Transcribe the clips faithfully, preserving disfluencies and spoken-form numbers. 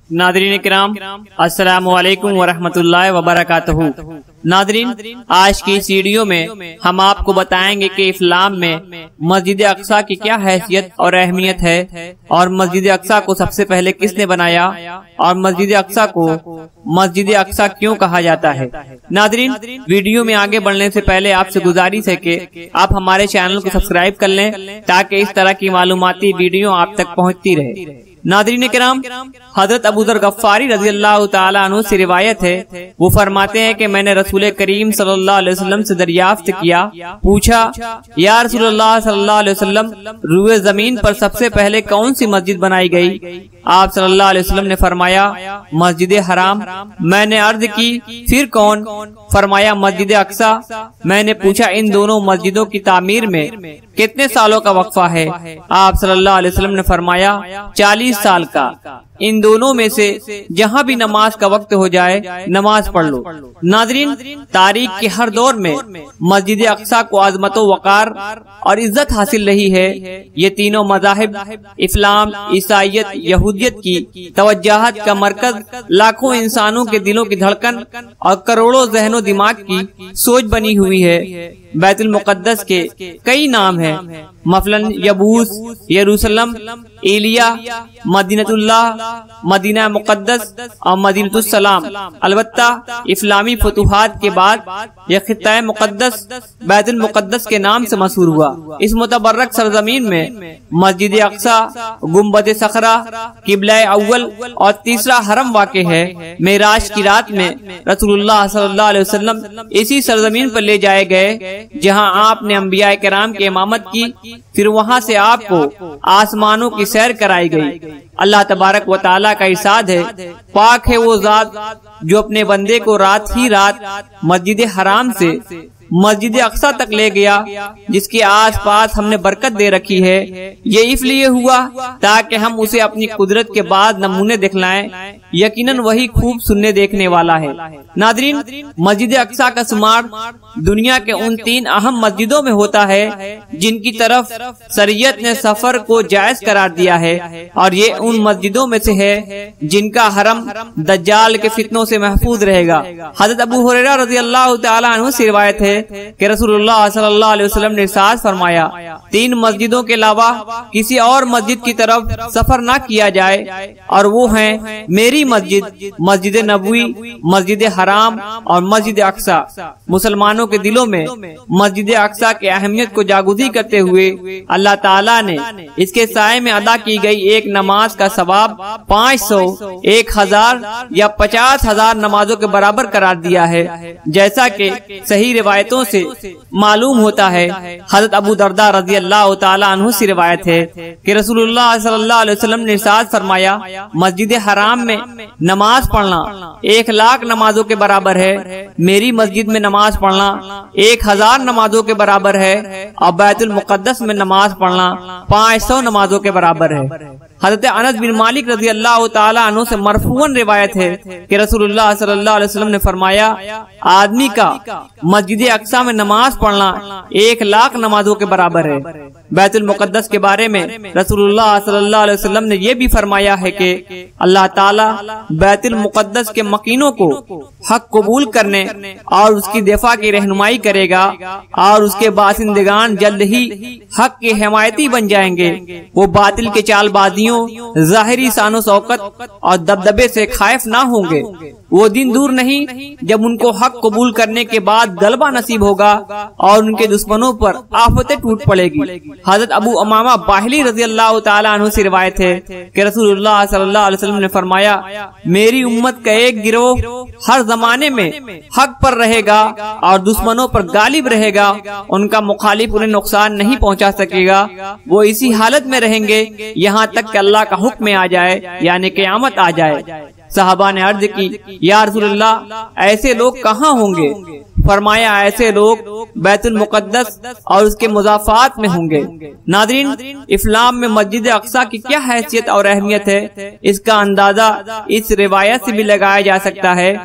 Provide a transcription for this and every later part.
Nadreen किराम, अस्सलामु अलैकुम वरहमतुल्लाहि वबरकातुहू। नादरीन, आज की इस वीडियो में हम आपको बताएंगे कि इस्लाम में मस्जिद अक्सा की क्या हैसियत और अहमियत है, और मस्जिद अक्सा को सबसे पहले किसने बनाया, और मस्जिद अक्सा को मस्जिद अक्सा क्यों कहा जाता है। नादरीन, वीडियो में आगे बढ़ने से पहले आपसे गुजारिश है कि आप हमारे चैनल को सब्सक्राइब कर लें ताकि इस तरह की मालूमाती वीडियो आप तक पहुंचती रहे। नादरीन किराम, हजरत अबू ज़र गफ्फारी रज़ी अल्लाह तआला अन्हु से रिवायत है, वो फरमाते हैं कि मैंने रसूल करीम सल्लल्लाहु अलैहि वसल्लम से दरियाफ्त किया, पूछा, या रसूलल्लाह सल्लल्लाहु अलैहि वसल्लम, रुए जमीन पर सबसे पहले कौन सी मस्जिद बनाई गई? आप सल्लल्लाहु अलैहि वसल्लम ने फरमाया, मस्जिद हराम। मैंने अर्ज की, फिर कौन? फरमाया, मस्जिद अक्सा। मैंने पूछा, इन दोनों मस्जिदों की तामीर में कितने सालों का वक्फा है? आप सल्लल्लाहु अलैहि वसल्लम ने फरमाया, चालीस साल का। इन दोनों में से जहाँ भी नमाज का वक्त हो जाए नमाज पढ़ लो। नादरीन, तारीख के हर दौर में मस्जिद अक्सा को आजमत वकार और इज्जत हासिल रही है। ये तीनों मज़ाहिब, इस्लाम, ईसाइयत, यहूदियत की तवज्जुहात का मरकज, लाखों इंसानों के दिलों की धड़कन और करोड़ों ज़हनो दिमाग की सोच बनी हुई है। बैतुल मुक़द्दस के कई नाम हैं, मसलन यबूस, यरूशलेम, एलिया, मदीनतुल्लाह, मदीना मुक़द्दस और मदीनतुस्सलाम। अलबत्ता इस्लामी फतूहात के बाद यह खित्ता मुक़द्दस बैतुल मुक़द्दस के नाम से मशहूर हुआ। इस मुतबर्रक सरजमीन में मस्जिद अक्सा, गुम्बद सखरा, किबला अव्वल और तीसरा हरम वाक़े है। मेराज की रात में रसूलुल्लाह सल्लल्लाहु अलैहि वसल्लम इसी सरजमीन पर ले जाए गए जहां आपने अंबिया किराम की इमामत की, फिर वहां से आपको आसमानों की सैर कराई गई। अल्लाह तबारक व तआला का इरशाद है, पाक है वो जात जो अपने बंदे को रात ही रात मस्जिद हराम से मस्जिद अक्सा तक ले गया, जिसके आसपास हमने बरकत दे रखी है। ये इसलिए हुआ ताकि हम उसे अपनी कुदरत के बाद नमूने दिखलाएं। यकीनन वही खूब सुनने देखने वाला है। नादरीन, मस्जिद अक्सा का शुमार दुनिया के उन तीन अहम मस्जिदों में होता है जिनकी तरफ शरीयत ने सफर को जायज करार दिया है, और ये उन मस्जिदों में से है जिनका हरम दज्जाल के फितनों से महफूज रहेगा। हज़रत अबू हुरैरा रज़ी अल्लाह तआला अन्हु से रिवायत है कि रसूलुल्लाह सल्लल्लाहु अलैहि वसल्लम ने इरशाद फरमाया, तीन मस्जिदों के अलावा किसी और मस्जिद की तरफ सफर न किया जाए, और वो हैं मेरी मस्जिद, मस्जिद नबवी, मस्जिद हराम और मस्जिद अक्सा। मुसलमानों के दिलों में मस्जिद अक्सा की अहमियत को जागुज़ी करते हुए अल्लाह ताला ने इसके साये में अदा की गई एक नमाज का सवाब पाँच सौ, एक हजार या पचास हजार नमाजों के बराबर करार दिया है। जैसा कि सही रिवायतों से मालूम होता है, हज़रत अबू दरदा रज़ी अल्लाह तआला अन्हु से रिवायत है कि रसूलुल्लाह सल्लल्लाहु अलैहि वसल्लम ने इरशाद फरमाया, मस्जिद हराम में नमाज पढ़ना एक लाख नमाजों के बराबर है, मेरी मस्जिद में नमाज पढ़ना एक हजार नमाजों के बराबर है, और बैतुल मुक़द्दस में नमाज पढ़ना पाँच सौ नमाजों के बराबर है। हज़रत अनस बिन मालिक रज़ी अल्लाह तआला अन्हु से मरफूअन रिवायत है कि रसूलुल्लाह सल्लल्लाहु अलैहि वसल्लम ने फरमाया, आदमी का मस्जिद अक्सा में नमाज पढ़ना एक लाख नमाजों के बराबर है। बैतुल मुक़द्दस के बारे में रसूलुल्लाह सल्लल्लाहु अलैहि वसल्लम ने यह भी फरमाया है कि अल्लाह ताला बैतुल मुक़द्दस के मकीनों को हक कबूल करने और उसकी दिफा की रहनुमाई करेगा, और उसके बासिंदगान जल्द ही हक के हिमायती बन जाएंगे। वो बातिल के चालबाजियों, जाहिरी शानो शौकत और दबदबे से खाइफ ना होंगे। वो दिन दूर नहीं जब उनको हक कबूल करने के बाद गलबा नसीब होगा और उनके दुश्मनों पर आफतें टूट पड़ेगी। हज़रत अबू उमामा बाहिली रज़ी अल्लाह तआला अन्हु से रिवायत है कि रसूलुल्लाह सल्लल्लाहु अलैहि वसल्लम ने फरमाया, मेरी उम्मत का एक गिरोह हर जमाने में हक पर रहेगा और दुश्मनों पर गालिब रहेगा। उनका मुखालिफ उन्हें नुकसान नहीं पहुंचा सकेगा। वो इसी हालत में रहेंगे यहाँ तक कि अल्लाह का हुक्म आ जाए, यानी क़यामत आ जाए। सहाबा ने अर्ज की, या रसूलल्लाह, ऐसे लोग कहाँ होंगे? फरमाया, ऐसे लोग बैतुल मुक़द्दस और उसके मुज़ाफ़ात में होंगे। नादरीन, इस्लाम में मस्जिद अक्सा की क्या हैसियत और अहमियत है, इसका अंदाजा इस रिवायत से भी लगाया जा सकता है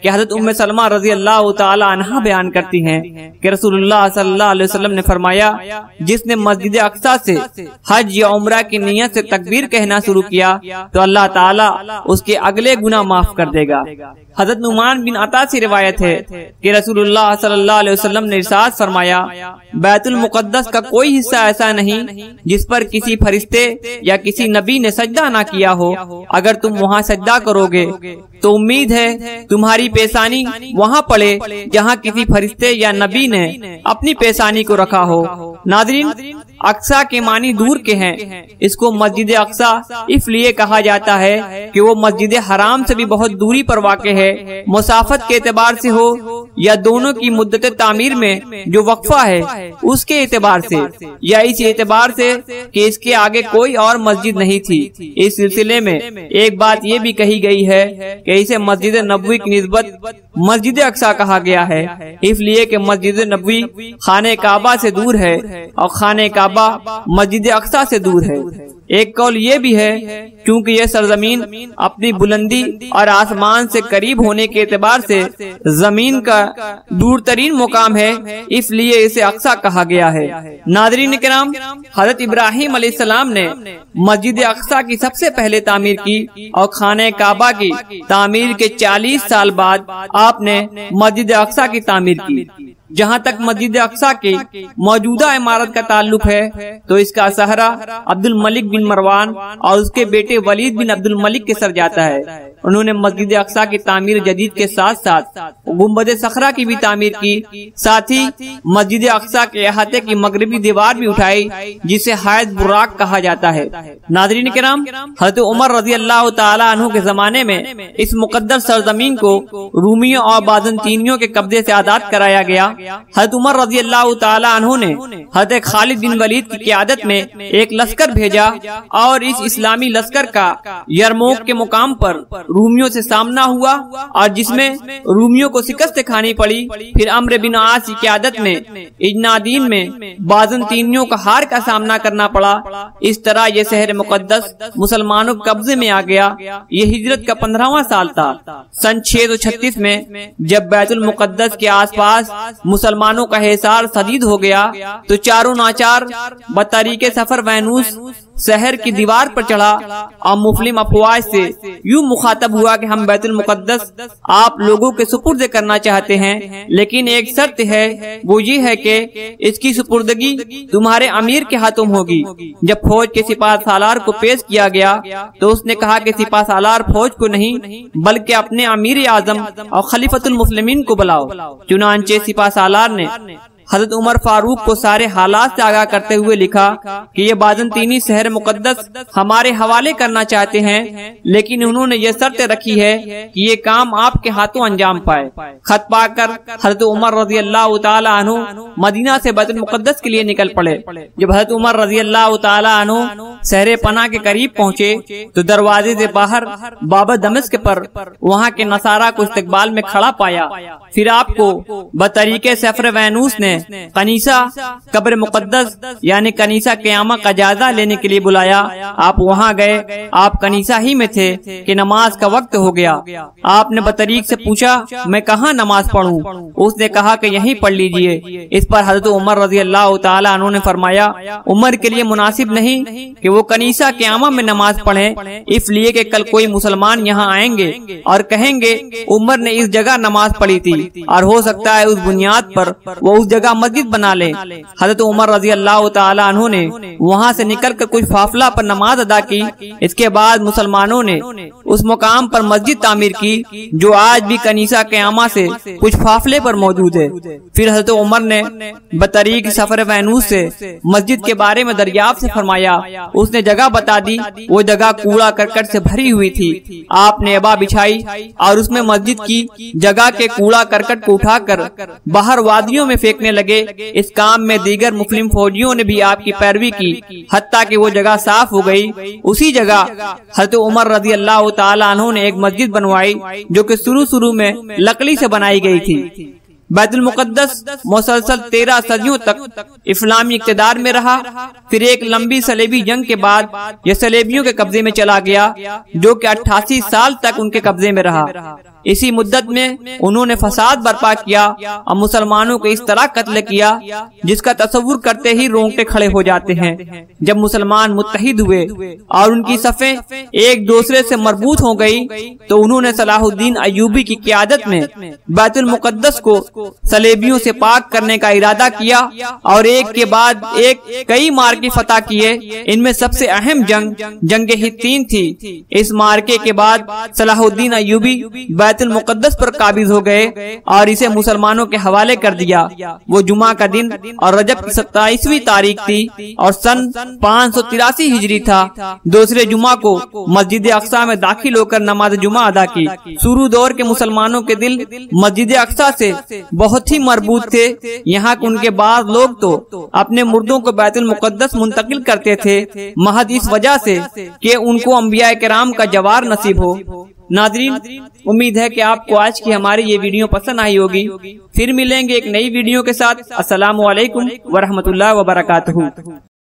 कि हज़रत उम्मे सलमा रज़ी अल्लाह ताला अन्हा बयान करती हैं कि रसूलुल्लाह सल्लल्लाहु अलैहि वसल्लम ने फरमाया, जिसने मस्जिद अक्सा से हज या उम्रा की नियत से तकबीर कहना शुरू किया तो अल्लाह ताला उसके अगले गुनाह माफ कर देगा। हज़रत नुमान बिन अता से रिवायत है कि रसूलुल्लाह सल्लल्लाहु अलैहि वसल्लम ने इरशाद फरमाया, बैतुल मुक़द्दस का कोई हिस्सा ऐसा नहीं जिस पर किसी फरिश्ते या किसी नबी ने सजदा ना किया हो। अगर तुम वहाँ सजदा करोगे तो उम्मीद है तुम्हारी पेशानी वहाँ पड़े जहाँ किसी फरिश्ते या नबी ने अपनी पेशानी को रखा हो। नाज़रीन, अक्सा के मानी दूर के हैं। इसको मस्जिद अक्सा इसलिए कहा जाता है कि वो मस्जिद हराम से भी बहुत दूरी पर वाक़ है। मुसाफत के एतबार से हो या दोनों की मुद्दत तामीर में जो वक्फा है उसके एतबार से, या इस एतबार से कि इसके आगे कोई और मस्जिद नहीं थी। इस सिलसिले में एक बात ये भी कही गई है कि इसे मस्जिद नबवी की निस्बत मस्जिद अक्सा कहा गया है, इसलिए कि मस्जिद नबवी खाने काबा से दूर है और खाने काबा मस्जिद अक्सा से दूर है। एक कौल ये भी है क्योंकि यह सरजमीन अपनी बुलंदी और आसमान से करीब होने के एतबार से जमीन का दूर तरीन मुकाम है, इसलिए इसे अक्सा कहा गया है। नाज़रीन किराम, हज़रत इब्राहिम अलैहिस्सलाम ने मस्जिद अक्सा की सबसे पहले तामीर की और खाने काबा की तामीर के चालीस साल बाद आपने मस्जिद अक्सा की तामीर की। जहाँ तक मस्जिद अक्सा के मौजूदा इमारत का ताल्लुक है तो इसका सहरा अब्दुल मलिक बिन मरवान और उसके बेटे वलीद बिन अब्दुल मलिक के सर जाता है। उन्होंने मस्जिद अक्सा की तामीर जदीद के साथ साथ गुम्बद सखरा की भी तामीर की, साथ ही मस्जिद अक्सा के अहाते की मगरबी दीवार भी उठाई जिसे हायत बुराक कहा जाता है। नाज़रीन किराम, हज़रत उमर रज़ी अल्लाह ताला अन्हु के जमाने में इस मुकद्दस सरजमीन को रूमियों और बाज़ंतीनियों के कब्जे से आजाद कराया गया। हज़रत उमर रज़ी अल्लाह ताला अन्हु ने हज़रत खालिद बिन वलीद की क़ियादत में एक लश्कर भेजा और इस इस्लामी लश्कर का यरमूक के मुकाम पर रूमियों से सामना हुआ और जिसमें रूमियों को शिकस्त खानी पड़ी। फिर अम्र बिन आस की क़ियादत में इजनादीन में बाज़ंतीनियों का हार का सामना करना पड़ा। इस तरह ये शहर मुकद्दस मुसलमानों के कब्जे में आ गया। ये हिजरत का पंद्रहवां साल था। सन छह सौ छत्तीस में जब बैतुल मुकद्दस के आसपास मुसलमानों का हिसार शदीद हो गया तो चारों नाचार बतरीके सफर वैनूस शहर की दीवार पर चढ़ा और मुस्लिम अफवाज से यूं मुखातब हुआ कि हम बैतुल मुकद्दस आप लोगों के सुपुर्द करना चाहते हैं, लेकिन एक शर्त है, वो ये है कि इसकी सुपुर्दगी तुम्हारे अमीर के हाथों होगी। जब फौज के सिपाह सालार को पेश किया गया तो उसने कहा कि सिपाह सालार फौज को नहीं बल्कि अपने अमीर आजम और खलीफतुल मुस्लिमीन को बुलाओ। चुनांचे सिपाह सालार ने हज़रत उमर फारूक को सारे हालात से आगाह करते हुए लिखा कि ये बाज़ंतीनी शहर मुकद्दस हमारे हवाले करना चाहते हैं, लेकिन उन्होंने ये शर्त रखी है कि ये काम आपके हाथों अंजाम पाए। खत पाकर हज़रत उमर रज़ी अल्लाह ताला अन्हु मदीना से बैतुल मुकद्दस के लिए निकल पड़े। जब हज़रत उमर रज़ी अल्लाह ताला अन्हु शहर पना के करीब पहुँचे तो दरवाजे से बाहर बाबा दमिश्क पर वहाँ के नसारा को इस्तकबाल में खड़ा पाया। फिर आपको बतरीके सफर वैनूस ने कनीसा कब्र मुकद्दस यानी कनीसा क़यामा का जायजा लेने के लिए बुलाया। आप वहाँ गए। आप कनीसा ही में थे कि नमाज का वक्त हो गया। आपने बतरीक से पूछा, मैं कहाँ नमाज पढ़ूं? उसने कहा कि यहीं पढ़ लीजिए। इस पर हज़रत उमर रज़ी अल्लाह ताला अन्हु ने फरमाया, उमर के लिए मुनासिब नहीं कि वो कनीसा क़यामा में नमाज पढ़ें, इसलिए कि कल कोई मुसलमान यहाँ आएंगे और कहेंगे उमर ने इस जगह नमाज पढ़ी थी और हो सकता है उस बुनियाद पर वो उस जगह मस्जिद बना ले। हज़रत उमर रज़ी अल्लाह ताला अन्हु ने वहाँ से निकलकर कुछ फाफला पर नमाज अदा की। इसके बाद मुसलमानों ने उस मुकाम पर मस्जिद तामीर की जो आज भी कनीसा क़यामा से कुछ फाफले पर मौजूद है। फिर हज़रत उमर ने बतरीक सफर वैनूस से मस्जिद के बारे में दरियाफ्त से फरमाया। उसने जगह बता दी। वो जगह कूड़ा करकट से भरी हुई थी। आपने अबा बिछाई और उसमें मस्जिद की जगह के कूड़ा करकट को उठाकर बाहर वादियों में फेंकने लगे। इस काम में दीगर मुस्लिम फौजियों ने भी आपकी पैरवी की, हत्ता कि वो जगह साफ हो गई। उसी जगह हज़रत उमर रज़ी अल्लाह ताला अन्हु ने एक मस्जिद बनवाई जो कि शुरू शुरू में लकड़ी से बनाई गई थी। बैतुल मुकद्दस मुसलसल तेरह सदियों तक इस्लामी इक़्तिदार में रहा। फिर एक लंबी सलेबी जंग के बाद यह सलेबियों के कब्जे में चला गया जो कि अट्ठासी साल तक उनके कब्जे में रहा। इसी मुद्दत में उन्होंने फसाद बर्पा किया और मुसलमानों को इस तरह कत्ल किया जिसका तस्वुर करते ही रोंगटे खड़े हो जाते हैं। जब मुसलमान मुत्तहिद हुए और उनकी सफ़ें एक दूसरे से मजबूत हो गई तो उन्होंने सलाहुद्दीन अय्यूबी की क़ियादत में बैतुल मुक़द्दस को सलेबियों से पाक करने का इरादा किया और एक के बाद एक कई मार्के फतह किए। इनमें सबसे अहम जंग जंग हित्तीन थी। इस मार्के के बाद सलाहुद्दीन अय्यूबी बैतुल मुक़द्दस पर काबिज हो गए और इसे मुसलमानों के हवाले कर दिया। वो जुमा का दिन और रजब की सत्ताईसवीं तारीख थी और सन पाँच सौ तिरासी हिजरी था। दूसरे जुमा को मस्जिद अक्सा में दाखिल होकर नमाज जुमा अदा की। शुरू दौर के मुसलमानों के दिल मस्जिद अक्सा से बहुत ही मरबूत थे। यहाँ के उनके बाद लोग तो अपने मुर्दों को बैतुल मुक़द्दस मुंतकिल करते थे महज इस वजह से कि उनको अंबिया किराम का जवार नसीब हो। नाज़रीन, उम्मीद है कि आपको आज की हमारी ये वीडियो पसंद आई होगी। फिर मिलेंगे एक नई वीडियो के साथ। अस्सलामु अलैकुम व रहमतुल्लाहि व बरकातहू।